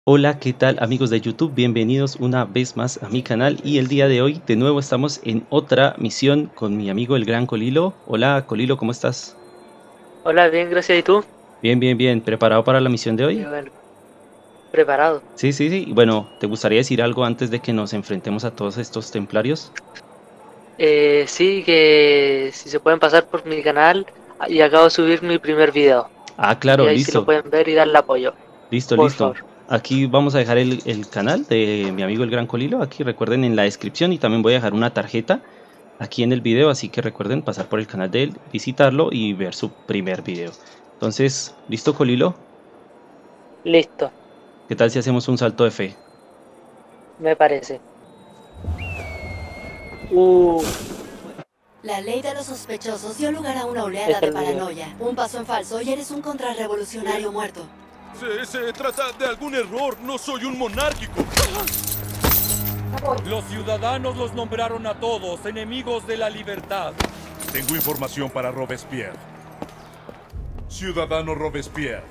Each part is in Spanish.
Hola, ¿qué tal amigos de YouTube? Bienvenidos una vez más a mi canal y el día de hoy de nuevo estamos en otra misión con mi amigo el gran Colilo. Hola Colilo, ¿cómo estás? Hola, bien, gracias. ¿Y tú? Bien, bien, bien. ¿Preparado para la misión de hoy? Bueno, preparado. Sí, sí, sí. Bueno, ¿te gustaría decir algo antes de que nos enfrentemos a todos estos templarios? Sí, que si se pueden pasar por mi canal y acabo de subir mi primer video. Ah, Y claro, ahí sí lo listo, pueden ver y darle apoyo, listo, por listo. favor. Aquí vamos a dejar el canal de mi amigo el gran Colilo. Aquí recuerden en la descripción y también voy a dejar una tarjeta aquí en el video, así que recuerden pasar por el canal de él, visitarlo y ver su primer video. Entonces, ¿listo Colilo? Listo, ¿Qué tal si hacemos un salto de fe? me parece. Uh, La ley de los sospechosos dio lugar a una ahí oleada está de el video. paranoia. Un paso en falso y eres un contrarrevolucionario muerto. Se trata de algún error, no soy un monárquico. Los ciudadanos los nombraron a todos enemigos de la libertad. Tengo información para Robespierre. Ciudadano Robespierre.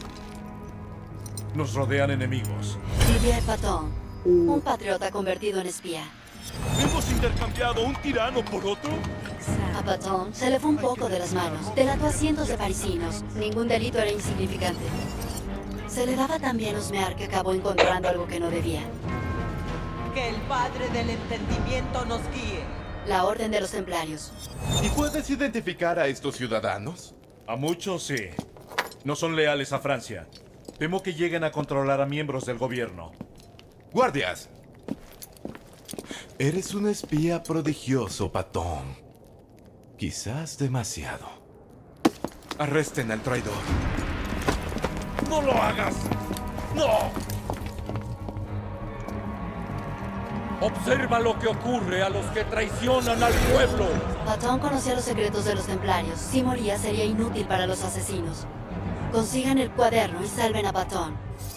Nos rodean enemigos. Didier Patton, un patriota convertido en espía. ¿Hemos intercambiado un tirano por otro? A Patton se le fue un poco de las manos. Delató a cientos de parisinos. Ningún delito era insignificante. Se le daba tan bien husmear que acabó encontrando algo que no debía. Que el Padre del Entendimiento nos guíe. La Orden de los Templarios. ¿Y puedes identificar a estos ciudadanos? A muchos sí. No son leales a Francia. Temo que lleguen a controlar a miembros del gobierno. ¡Guardias! Eres un espía prodigioso, Patón. Quizás demasiado. Arresten al traidor. ¡No lo hagas! ¡No! Observa lo que ocurre a los que traicionan al pueblo. Patton conocía los secretos de los Templarios. Si moría sería inútil para los asesinos. Consigan el cuaderno y salven a Patton.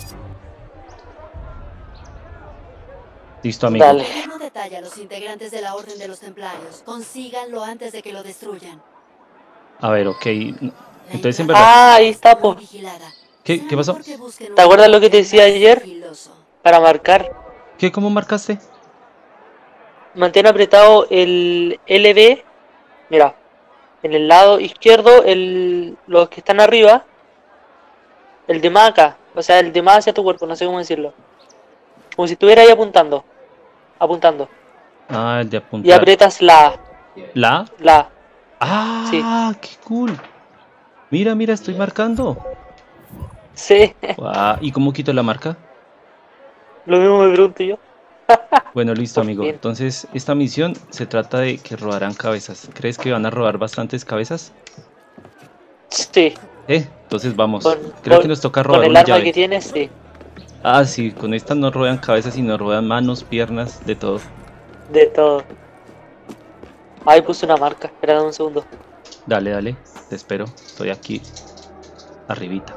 Listo, amigo. Dale. El mismo detalla a los integrantes de la Orden de los Templarios. Consíganlo antes de que lo destruyan. A ver, ok. La Entonces, en entrada verdad, Ah, ahí está, muy po. vigilada. ¿qué Será pasó? mejor que busquen ¿Te un acuerdas lugar lo que te decía más ayer? sigiloso. Para marcar. ¿Qué? ¿Cómo marcaste? Mantén apretado el LB. Mira, en el lado izquierdo, los que están arriba. El de más acá. O sea, el de más hacia tu cuerpo, no sé cómo decirlo. Como si estuvieras ahí apuntando. Apuntando. Ah, el de Y apuntar. aprietas la A. ¿La A? La A. Sí. ¡Ah! ¡Qué cool! Mira, mira, estoy marcando. Sí. Guau, ¿y cómo quito la marca? Lo mismo me pregunto yo. Bueno, listo, Por amigo. fin. Entonces, esta misión se trata de que robarán cabezas. ¿Crees que van a robar bastantes cabezas? Sí. Entonces vamos. Con, Creo que con, nos toca con robar el una arma que llave. tienes, sí. Ah, sí, con esta no rodean cabezas, sino rodean manos, piernas, de todo. De todo. Ahí puse una marca. Espera, dame un segundo. Dale, dale, te espero. Estoy aquí, arribita.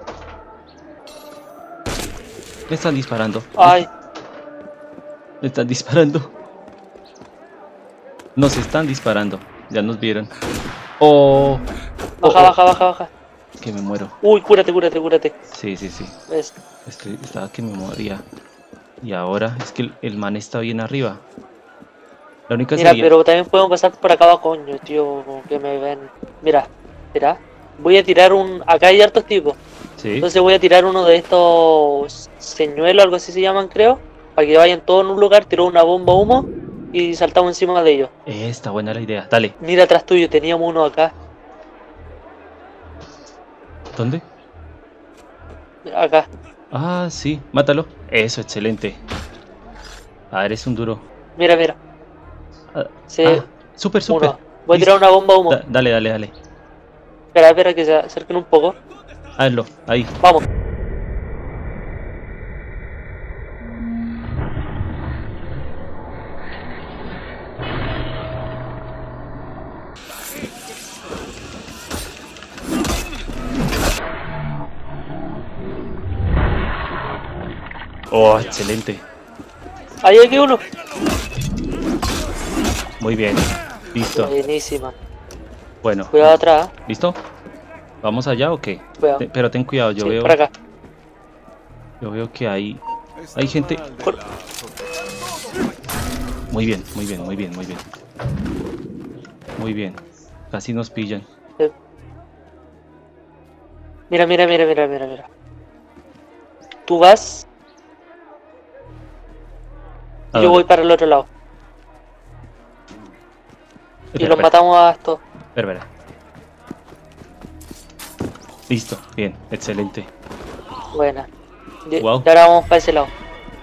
Me están disparando. Ay. Me están disparando. Nos están disparando. Ya nos vieron. Oh, Baja, baja, baja, baja. que me muero. Uy, cúrate, cúrate, cúrate. Sí, sí, sí. ¿Ves? Estaba que me moría. Y ahora es que el man está bien arriba. La única Mira, sería... pero también podemos pasar por acá abajo, coño, tío. Como que me ven. Mira, mira. Voy a tirar un. Acá hay hartos tipos. Sí. Entonces voy a tirar uno de estos señuelos, algo así se llaman, creo. Para que vayan todos en un lugar, tiro una bomba humo y saltamos encima de ellos. Está buena la idea. Dale. Mira atrás tuyo, teníamos uno acá. ¿Dónde? Acá. Ah, sí. Mátalo. Eso, excelente. Ah, eres un duro. Mira, mira. Ah, Sí, súper, súper. uno. Voy a tirar una bomba humo. Dale, dale, dale. Espera, espera que se acerquen un poco. Hazlo. Ahí. Vamos. Oh, excelente. Ahí hay uno. Muy bien. Listo. Buenísima. Bueno. Cuidado atrás. ¿Listo? ¿Vamos allá o qué? Cuidado. Pero ten cuidado, Sí, por acá. yo veo que hay Hay gente. Muy bien, muy bien, muy bien, muy bien. Muy bien. Casi nos pillan. Mira, mira, mira, mira, mira, mira. Tú vas ¿A y yo dónde? voy para el otro lado. Y Espera, los espera, matamos a estos. espera, espera. Listo, bien, excelente. Buena. Y Wow. y ahora vamos para ese lado.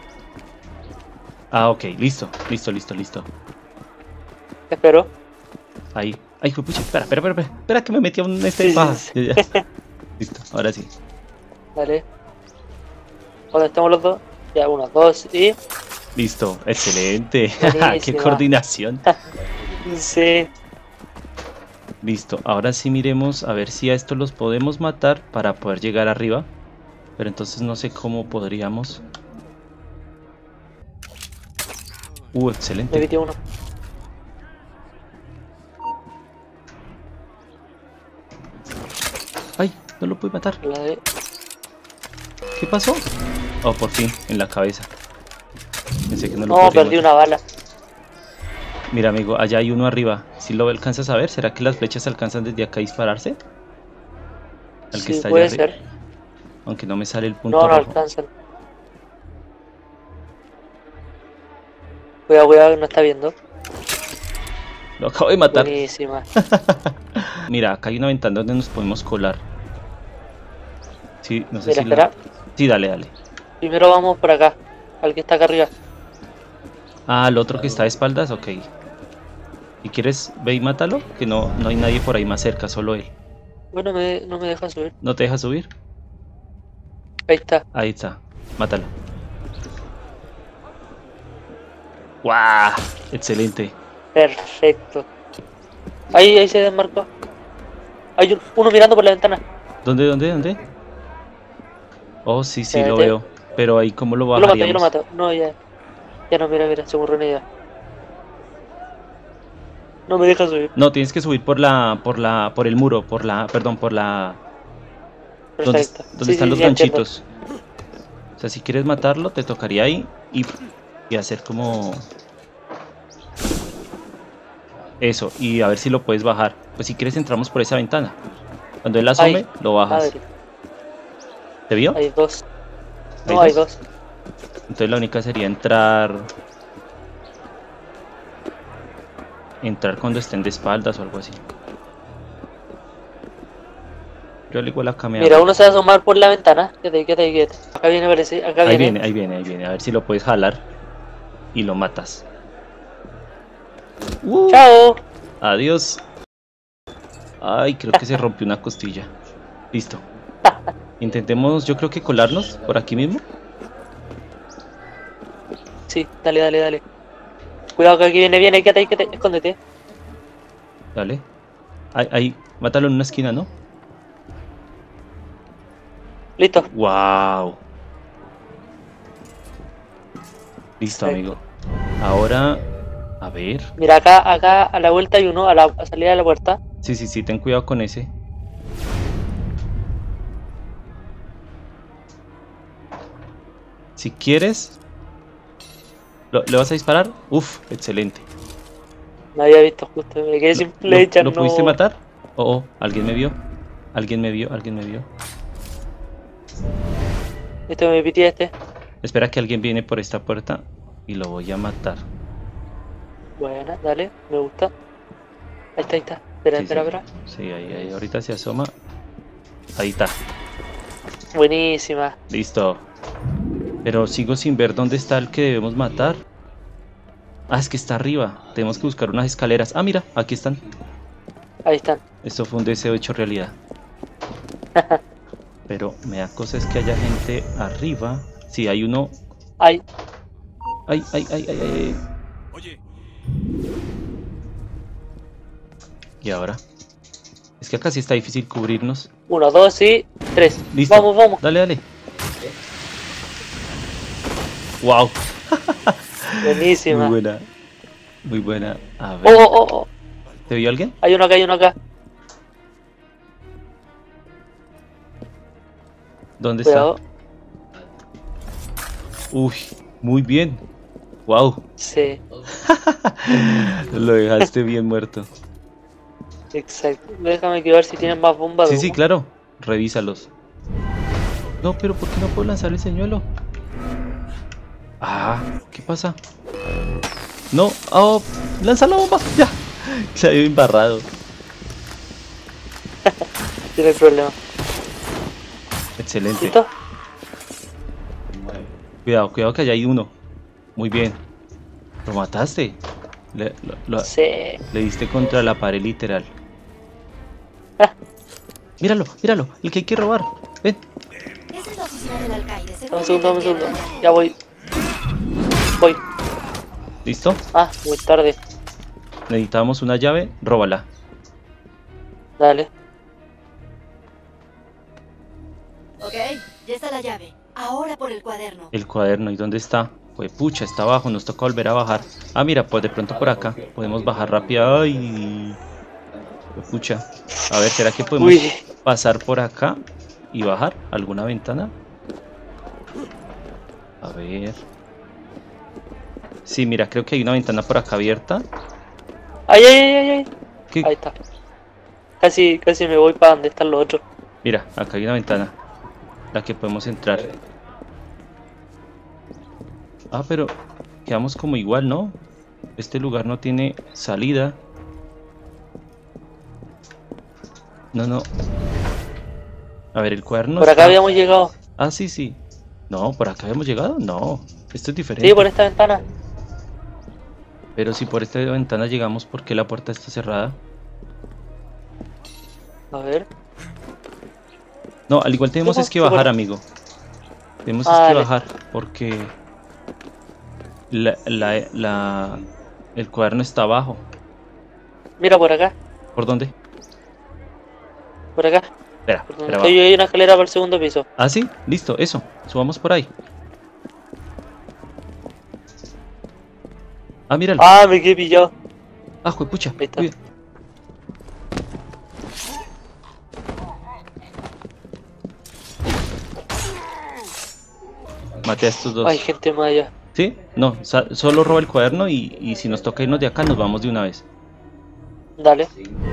Ah, ok, listo, listo, listo, listo. Espero. Ahí. Ay, fue pucha, espera, espera, espera, espera, espera que me metí a un Sí, sí, paja. sí. Ya, ya. Listo, ahora sí. Dale. ¿Dónde estamos los dos? Ya, 1, 2 y... Listo, excelente. Qué Buenísima. coordinación. Sí. Listo, ahora sí miremos a ver si a estos los podemos matar para poder llegar arriba. Pero entonces no sé cómo podríamos. Me Excelente. metí uno. Ay, no lo pude matar. La de... ¿Qué pasó? Oh, por fin, en la cabeza. Pensé que no lo No, podría perdí matar. una bala. Mira, amigo, allá hay uno arriba. Si lo alcanzas a ver, ¿será que las flechas alcanzan desde acá a dispararse? Al que Sí, está allá puede arriba. ser. Aunque no me sale el punto No, no rojo. alcanzan. Cuidado, cuidado, que no está viendo. Lo acabo de matar. Buenísima. Mira, acá hay una ventana donde nos podemos colar. Sí, no sé Mira, si espera. Sí, dale, dale. Primero vamos por acá. Al que está acá arriba. Ah, el otro que está de espaldas, ok. Si quieres, ve y mátalo, que no hay nadie por ahí más cerca, solo él. Bueno, no me deja subir. ¿No te deja subir? Ahí está. Ahí está, mátalo. ¡Guau! Excelente. Perfecto. Ahí se desmarcó. Hay uno mirando por la ventana. ¿Dónde, dónde, dónde? Oh, sí, sí, lo Espérate. veo. Pero ahí, ¿cómo lo Yo lo mato, yo lo bajaríamos? mato. No, ya. Ya no, mira, mira, se me ocurrió una idea. No me deja subir. No, tienes que subir por el muro, perdón, por la... Donde Perfecto. Sí, están sí, los ya entiendo. ganchitos. O sea, si quieres matarlo, te tocaría ahí y hacer como... Eso, y a ver si lo puedes bajar. Pues si quieres entramos por esa ventana. Cuando él asome, Ay, lo bajas. Madre, ¿Te vio? hay dos. ¿Hay No, hay dos? dos. Entonces la única sería entrar... Entrar cuando estén de espaldas o algo así. Yo al igual acá me Mira, hago. uno se va a asomar por la ventana. Quédate. Acá viene, parece. Acá Ahí viene. viene, ahí viene, ahí viene. A ver si lo puedes jalar y lo matas. ¡Chao! Adiós. Ay, creo que se rompió una costilla. Listo. Intentemos, yo creo que colarnos por aquí mismo. Sí, dale. Cuidado que aquí viene, quédate, escóndete. Dale. Ahí, mátalo en una esquina, ¿no? Listo. Wow. Listo, Perfecto. amigo. Ahora, a ver. Mira, acá a la vuelta hay uno, a salida de la puerta. Sí, sí, sí, ten cuidado con ese. Si quieres, ¿le vas a disparar? Uf, excelente. No había visto justo, me quedé sin flecha, ¿Lo no. pudiste matar? Oh, alguien me vio. Alguien me vio. Me pitié este. Espera que alguien viene por esta puerta y lo voy a matar. Buena, dale, me gusta. Ahí está. Espera. Sí, ahí, ahorita se asoma. Ahí está, Buenísima. listo. Pero sigo sin ver dónde está el que debemos matar. Ah, es que está arriba. Tenemos que buscar unas escaleras. Ah, mira, aquí están. Ahí están. Esto fue un deseo hecho realidad. Pero me da cosa es que haya gente arriba. Sí, hay uno. Ay, Ay. Oye, Y ahora. Es que acá sí está difícil cubrirnos. 1, 2 y 3. Listo. Vamos. Dale. Wow. Buenísima. Muy buena. A ver. Oh. ¿Te vio alguien? Hay uno acá. ¿Dónde Cuidado. Uy, muy bien. Wow, Sí, lo dejaste bien muerto. exacto. Déjame que ver si tienen más bombas de Sí, sí, humo. claro. Revísalos. No, pero ¿por qué no puedo lanzar el señuelo? Ah, ¿qué pasa? No, oh, lanza la bomba. Ya, se había embarrado. Tiene problema. Excelente. ¿Listo? Cuidado, cuidado que allá hay uno. Muy bien. Lo mataste. Sí. Le diste contra la pared literal. Míralo, míralo, el que hay que robar. Ven. Esa es la oficina del alcaide. Dame un segundo, dame un segundo. Ya voy. Voy. ¿Listo? Ah, muy tarde. Necesitamos una llave, róbala. Dale. Ok, ya está la llave. Ahora por el cuaderno. El cuaderno, ¿y dónde está? Pues pucha, está abajo, nos toca volver a bajar. Ah, mira, pues de pronto por acá. Podemos bajar rápido. Ay. Pues pucha. A ver, ¿será que podemos Uy. pasar por acá y bajar alguna ventana? A ver. Sí, mira, creo que hay una ventana por acá abierta. Ay, ay, ay, ay, ay. ¿Qué? Ahí está. Casi me voy para donde están los otros. Mira, acá hay una ventana. La que podemos entrar. Ah, pero quedamos como igual, ¿no? Este lugar no tiene salida. No, no. A ver, el cuaderno Por acá está... habíamos llegado. Ah, sí, sí. No, ¿por acá habíamos llegado? No. Esto es diferente. Sí, por esta ventana. Pero si por esta ventana llegamos, ¿por qué la puerta está cerrada? A ver. No, al igual tenemos es que Sí, por- bajar, amigo. Tenemos es Ah, que dale. bajar, porque... el cuaderno está abajo. Mira por acá. ¿Por dónde? Por acá. Espera, Por donde espera, estoy yo hay una escalera para el segundo piso. Ah, sí, listo, eso. Subamos por ahí. Ah, míralo. Ah, me quedé pillado. Ah, juepucha. Ahí está. Cuida. Maté a estos dos. Hay gente más allá. ¿Sí? No, solo roba el cuaderno y si nos toca irnos de acá, nos vamos de una vez. Dale.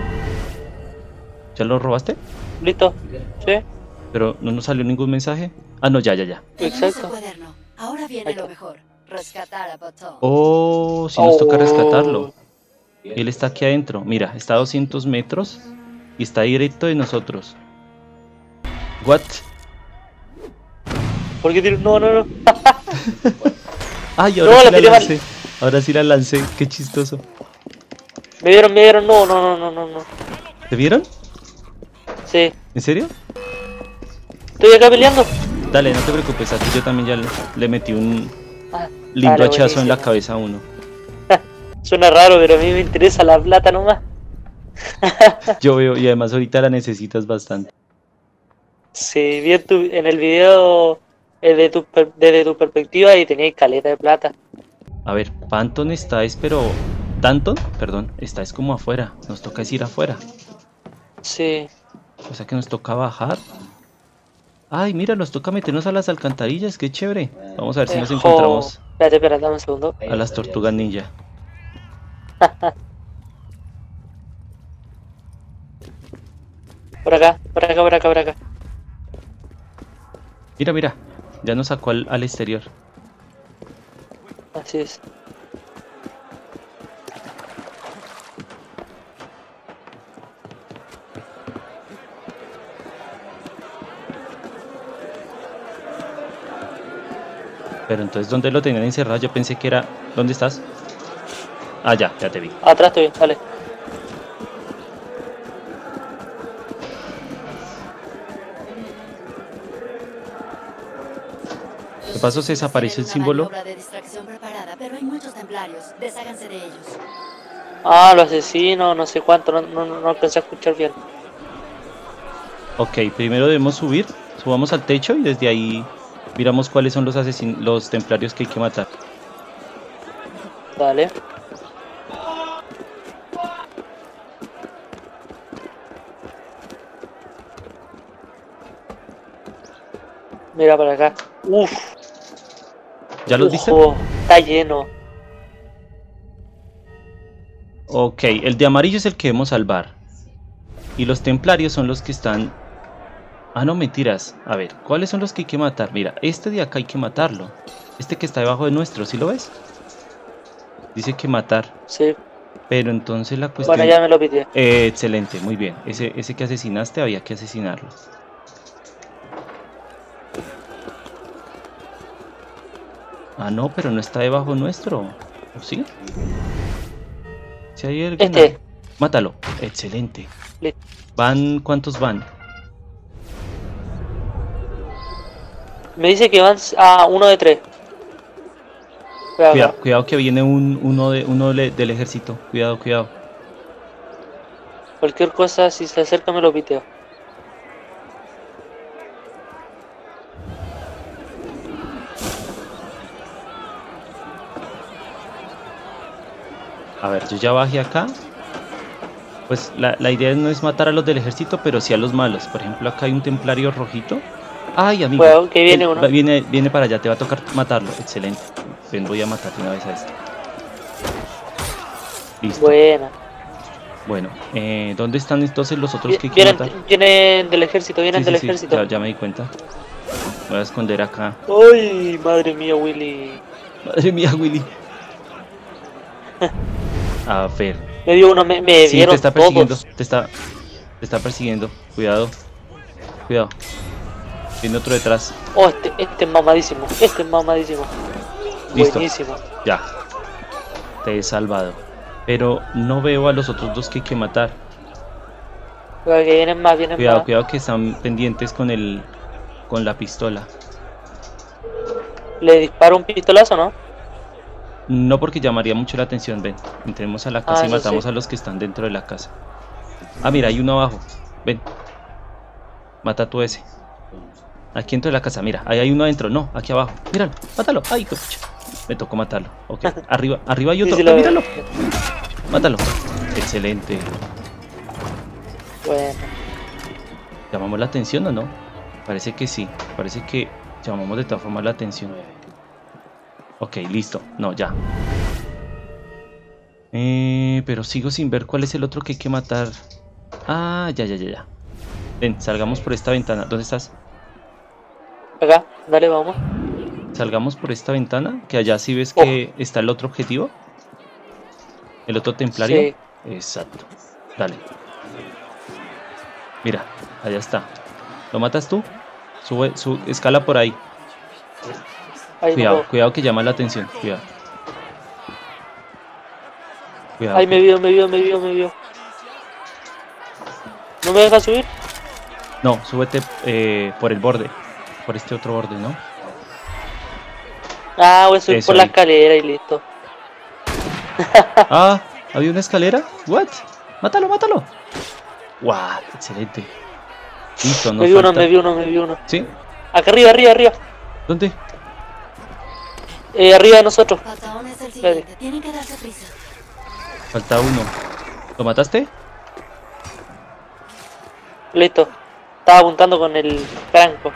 ¿Ya lo robaste? ¿Listo? ¿Sí? Pero no nos salió ningún mensaje. Ah, no, ya. Tenemos Exacto. el cuaderno. Ahora viene Ahí lo está. mejor. Rescatar a Botón. Oh, sí nos toca Oh. rescatarlo. Él está aquí adentro. Mira, está a 200 metros y está directo de nosotros. What? ¿Por qué tiro? No, no, no. Ay, No, ahora sí la la tiré mal. lancé. Ahora sí la lancé. Qué chistoso. Me vieron. No, no, no, no, no, no. ¿Te vieron? Sí. ¿En serio? Estoy acá peleando. Dale, no te preocupes. Aquí yo también ya le metí un Ah, lindo dale, hachazo en la buenísimo. cabeza a uno. Suena raro, pero a mí me interesa la plata nomás. Yo veo, y además ahorita la necesitas bastante. Sí, vi en el video desde tu perspectiva y tenías caleta de plata. A ver, Panton está, pero... Danton, perdón, está es como afuera. Nos toca es ir afuera. Sí. O sea que nos toca bajar. Ay, mira, nos toca meternos a las alcantarillas, qué chévere. Vamos a ver si nos encontramos Espérate, dame un segundo. a las tortugas ninja. Por acá, por acá, por acá, por acá. Mira, mira, ya nos sacó al exterior. Así es. Pero entonces, ¿dónde lo tenían encerrado? Yo pensé que era... ¿Dónde estás? Ah, ya te vi. Atrás estoy, dale. ¿Qué pasó? ¿Se desapareció el símbolo? Una maniobra de distracción preparada, pero hay muchos templarios. Desháganse de ellos. Ah, los asesinos, no sé cuánto, no alcancé a escuchar bien. Ok, primero debemos subir. Subamos al techo y desde ahí miramos cuáles son los templarios que hay que matar. Dale. Mira para acá. Uf, ¿Ya los viste? Ojo, está lleno. Ok, el de amarillo es el que debemos salvar. Y los templarios son los que están... Ah, no, mentiras. A ver, ¿cuáles son los que hay que matar? Mira, este de acá hay que matarlo. Este que está debajo de nuestro, ¿sí lo ves? Dice que matar. Sí. Pero entonces la cuestión... Bueno, ya me lo pidió. Excelente, muy bien. Ese que asesinaste había que asesinarlo. Ah, no, pero no está debajo nuestro. ¿O sí? Si hay alguien ahí. Mátalo. Excelente. Listo. ¿Cuántos van? Me dice que van a 1 de 3. Cuidado que viene uno del ejército. Cuidado. Cualquier cosa, si se acerca me lo piteo. A ver, yo ya bajé acá. Pues la idea no es matar a los del ejército, pero sí a los malos. Por ejemplo, acá hay un templario rojito. Ay, amigo. Bueno, que viene uno. Viene para allá, te va a tocar matarlo. Excelente. Ven, voy a matarte una vez a este. Listo. Buena. Bueno, ¿dónde están entonces los otros que hay que matar? Vienen del ejército, ejército. Ya me di cuenta. Me voy a esconder acá. ¡Ay, madre mía, Willy! Madre mía, Willy. A ver. Me dio uno, me Sí, vieron te está persiguiendo. todos. Te está persiguiendo. Cuidado. Viene otro detrás. Oh, este es mamadísimo. Listo. Buenísimo. Ya. Te he salvado. Pero no veo a los otros dos que hay que matar. Cuidado que vienen más. Cuidado que están pendientes con la pistola. ¿Le disparo un pistolazo, no? No, porque llamaría mucho la atención. Ven, entremos a la casa y eso matamos sí. a los que están dentro de la casa. Ah, mira, hay uno abajo. Ven. Mata tú ese. Aquí dentro de la casa, mira, ahí hay uno adentro. No, aquí abajo. Míralo, mátalo. Ay, qué pucha. Me tocó matarlo. Ok, arriba hay otro. Sí, Ah, míralo. Mátalo. Excelente. Bueno. ¿Llamamos la atención o no? Parece que sí. Parece que llamamos de todas formas la atención. Ok, listo. No, ya. Pero sigo sin ver cuál es el otro que hay que matar. Ah, ya. Ven, salgamos por esta ventana. ¿Dónde estás? Acá, dale, vamos. Salgamos por esta ventana. Que allá sí ves que está el otro objetivo. El otro templario. Sí. Exacto. Dale. Mira, allá está. ¿Lo matas tú? Escala por ahí. Ahí Cuidado que llama la atención. Cuidado. Ahí me vio. ¿No me deja subir? No, súbete por el borde. Por este otro borde, ¿no? Ah, voy a subir Eso por la ahí. escalera y listo. Ah, ¿había una escalera? ¿What? ¡Mátalo! ¡Wow! Excelente. Listo, Me vio uno. ¿Sí? Acá arriba. ¿Dónde? Arriba de nosotros. Patón es el siguiente. Tienen que darse prisa. Falta uno. ¿Lo mataste? Listo. Estaba apuntando con el franco.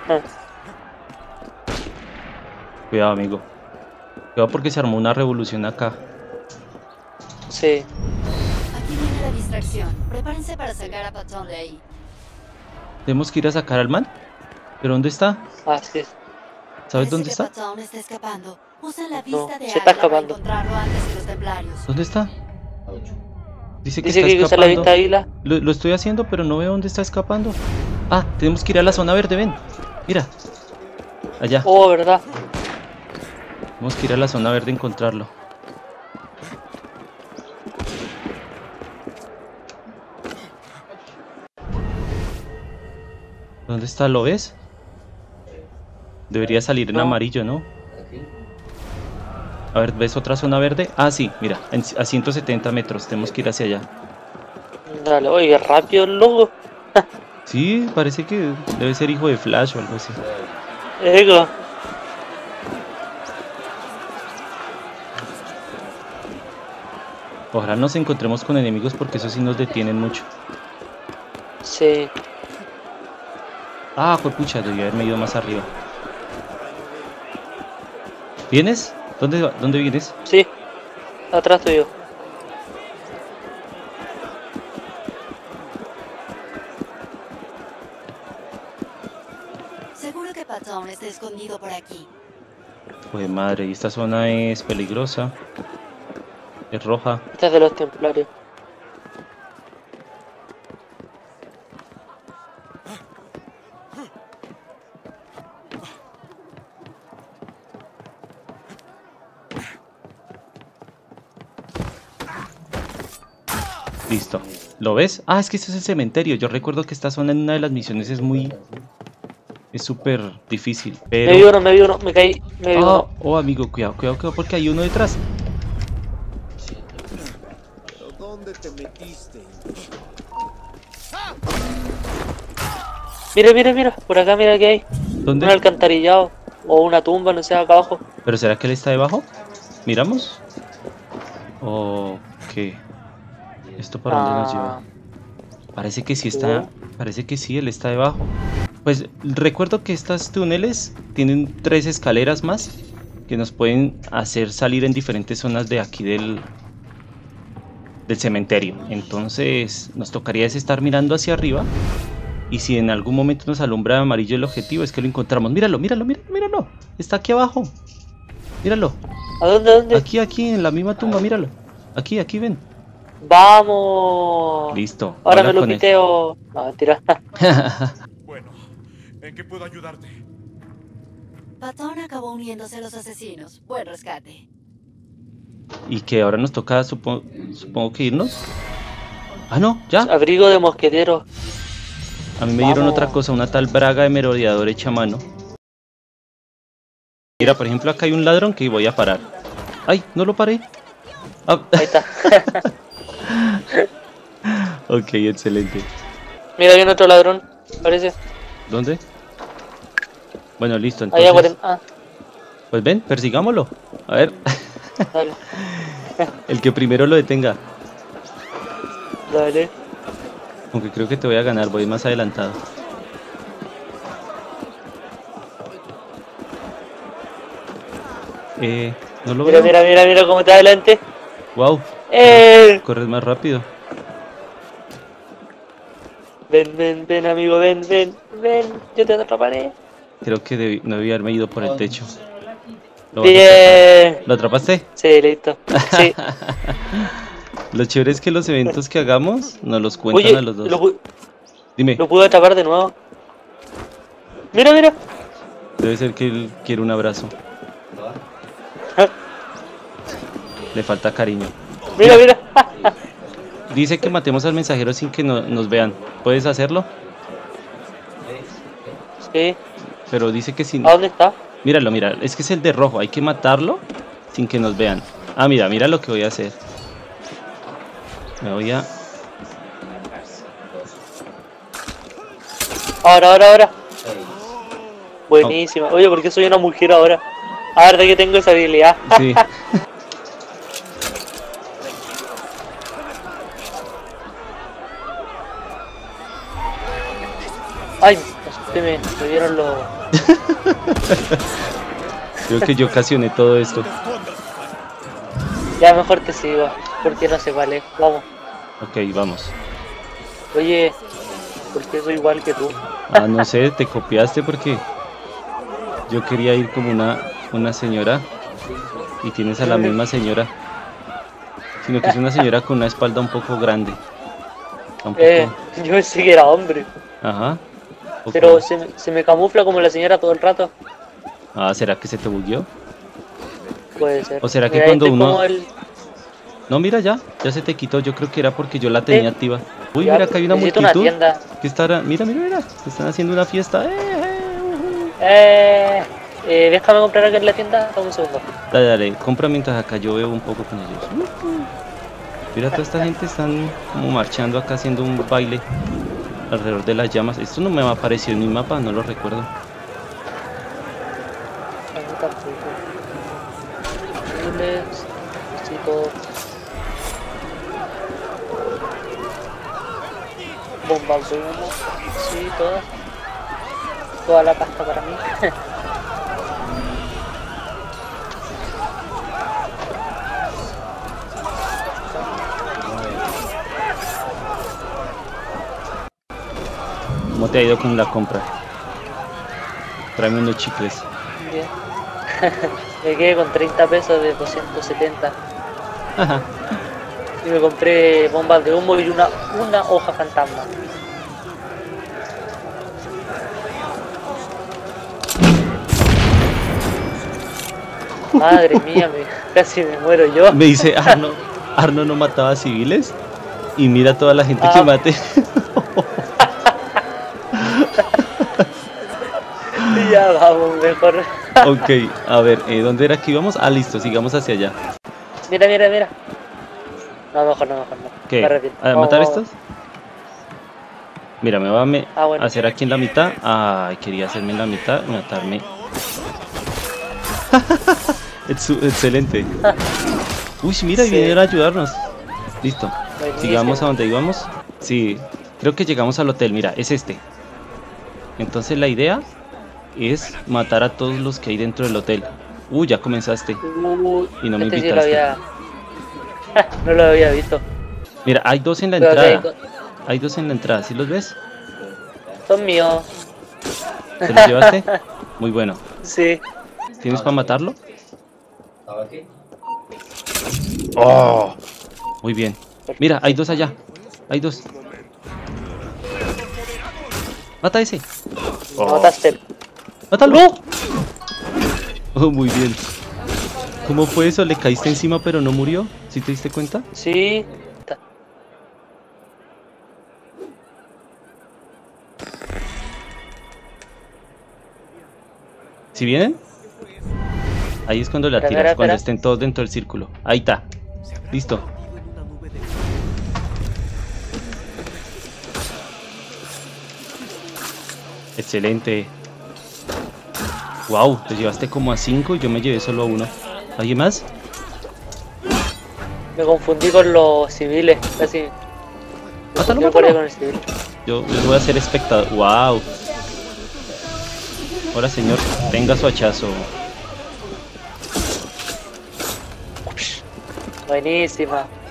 Cuidado, amigo. Cuidado porque se armó una revolución acá. Sí. Aquí viene la distracción. Prepárense para sacar a Patón de ahí. Tenemos que ir a sacar al man. ¿Pero dónde está? Así es. ¿Sabes Parece dónde que está? Patón está escapando. Usen la No, vista de se está águila para escapando. encontrarlo antes que los templarios. ¿Dónde está? Dice que Dice está que hay que usar la escapando. vista águila. Lo estoy haciendo, pero no veo dónde está escapando. Ah, tenemos que ir a la zona verde, ven. Mira. Allá. Oh, ¿verdad? Tenemos que ir a la zona verde a encontrarlo. ¿Dónde está? ¿Lo ves? Debería salir en No. amarillo, ¿no? A ver, ¿ves otra zona verde? Ah, sí, mira, a 170 metros. Tenemos que ir hacia allá. Dale, oye, rápido el loco. Sí, parece que debe ser hijo de Flash o algo así. Ego. Ojalá nos encontremos con enemigos porque eso sí nos detienen mucho. Sí. Ah, pucha, debí haberme ido más arriba. ¿Vienes? ¿Dónde vienes? Sí, atrás tuyo. Seguro que Patton está escondido por aquí. Pues madre, y esta zona es peligrosa. Es roja. Esta es de los templarios. Listo. ¿Lo ves? Ah, es que este es el cementerio. Yo recuerdo que esta zona en una de las misiones es muy... Es súper difícil, pero... Me vi uno, me caí, me vi uno. Oh, amigo, cuidado, porque hay uno detrás. ¿Pero dónde te metiste? Mira, por acá mira que hay. ¿Dónde? Un alcantarillado. O una tumba, no sé, acá abajo. ¿Pero será que él está debajo? ¿Miramos? ¿O qué? ¿Esto para dónde nos lleva? Parece que sí está... Parece que sí, él está debajo. Pues recuerdo que estos túneles tienen 3 escaleras más que nos pueden hacer salir en diferentes zonas de aquí del cementerio. Entonces nos tocaría es estar mirando hacia arriba. Y si en algún momento nos alumbra amarillo el objetivo, es que lo encontramos. Míralo. Está aquí abajo. Míralo. ¿A dónde? Aquí en la misma tumba, míralo. Aquí, ven. ¡Vamos! Listo. Ahora habla me lo con él. piteo. No, mentira. Bueno, ¿en qué puedo ayudarte? Patton acabó uniéndose a los asesinos. Buen rescate. Y que ahora nos toca, supongo que irnos. Ah, no, ya. Abrigo de mosquetero. A mí me dieron Vamos. otra cosa, una tal braga de merodeador hecha a mano. Mira, por ejemplo, acá hay un ladrón que voy a parar. ¡Ay, no lo paré! Ah. Ahí está. Ok, excelente. Mira, viene otro ladrón, parece. ¿Dónde? Bueno, listo, Ahí a entonces... 40. Ah, Pues ven, persigámoslo. A ver, dale. el que primero lo detenga. Dale. Aunque creo que te voy a ganar, voy más adelantado. No lo Mira, veo. mira cómo está adelante. Wow, ¡Eh! corres más rápido. Ven, amigo, ven. Yo te atraparé. Creo que no debí haberme ido por el techo. ¿Lo vas a Bien. atrapar? ¿Lo atrapaste? Sí, listo. Sí. Lo chévere es que los eventos que hagamos nos los cuentan Oye, a los dos. lo Dime, pude atrapar de nuevo. Mira. debe ser que él quiere un abrazo. Le falta cariño. Mira. Dice que matemos al mensajero sin que nos vean. ¿Puedes hacerlo? Sí. Pero dice que sin... ¿A dónde está? Míralo, mira. Es que es el de rojo. Hay que matarlo sin que nos vean. Ah, mira lo que voy a hacer. Me voy a... Ahora. Buenísima. Oye, ¿por qué soy una mujer ahora? A ver, de que tengo esa habilidad. Sí. Ay, me dieron los... Creo que yo ocasioné todo esto. Ya mejor te sigo, porque no sé cuál es. Vamos. Ok, vamos. Oye, ¿por qué soy igual que tú? Ah, no sé, te copiaste porque yo quería ir como una señora y tienes a la misma señora. Sino que es una señora con una espalda un poco grande. Un poco... Yo pensé que era hombre. Ajá. un poco- Pero se me camufla como la señora todo el rato. Ah, ¿será que se te bugueó? Puede ser. ¿O será que Mira, cuando este es uno- como el- No, mira ya se te quitó. Yo creo que era porque yo la tenía activa. Uy, Ya, mira, acá hay una necesito multitud. una tienda. Que estará... Mira. Están haciendo una fiesta. Déjame comprar acá en la tienda. Dame un segundo. Dale, compra mientras acá yo veo un poco con ellos. Mira, toda esta gente están como marchando acá haciendo un baile alrededor de las llamas. Esto no me apareció en mi mapa, no lo recuerdo. A mí tampoco. Miles, necesito bombas de humo. Sí, todas. Toda la pasta para mí. ¿Cómo te ha ido con la compra? Tráeme unos chicles. Bien. Me quedé con 30 pesos de 270. Ajá. Y me compré bombas de humo y una hoja fantasma. Madre mía, casi me muero yo. Me dice Arno no mataba a civiles. Y mira toda la gente que mate. Ya vamos, mejor. Ok, a ver, ¿dónde era que íbamos? Ah, listo, sigamos hacia allá. Mira. No, mejor no. ¿Qué? Me arrepiento. ¿A Vamos, matar vamos. estos? Mira, me va a Bueno. hacer aquí en la mitad. Ay, quería hacerme en la mitad y matarme. Excelente. Uy, mira, Sí. vinieron a ayudarnos. Listo. Buenísimo. Sigamos a donde íbamos. Sí, creo que llegamos al hotel. Mira, es este. Entonces la idea es matar a todos los que hay dentro del hotel. Ya comenzaste. Y no me Sí invitaste. no lo había visto. Mira, hay dos en la Pero entrada. Hay dos en la entrada, ¿sí los ves? Son míos. ¿Te los llevaste? Muy bueno. Sí. ¿Tienes para matarlo? ¡Oh! Muy bien. Mira, hay dos allá. Hay dos. Mata a ese. Me mataste. ¡Mátalo! Oh, muy bien. ¿Cómo fue eso? ¿Le caíste encima pero no murió? ¿Sí te diste cuenta? Sí. ¿Sí vienen? Ahí es cuando la Espera, tiras, espera, cuando espera. estén todos dentro del círculo. Ahí está. Listo. Excelente. Wow, te llevaste como a 5 y yo me llevé solo a 1. ¿Alguien más? Me confundí con los civiles. Casi. Mátalo, Me confundí mátalo. con el civil. Yo voy a ser espectador. Wow. Ahora señor, tenga su hachazo. Buenísima.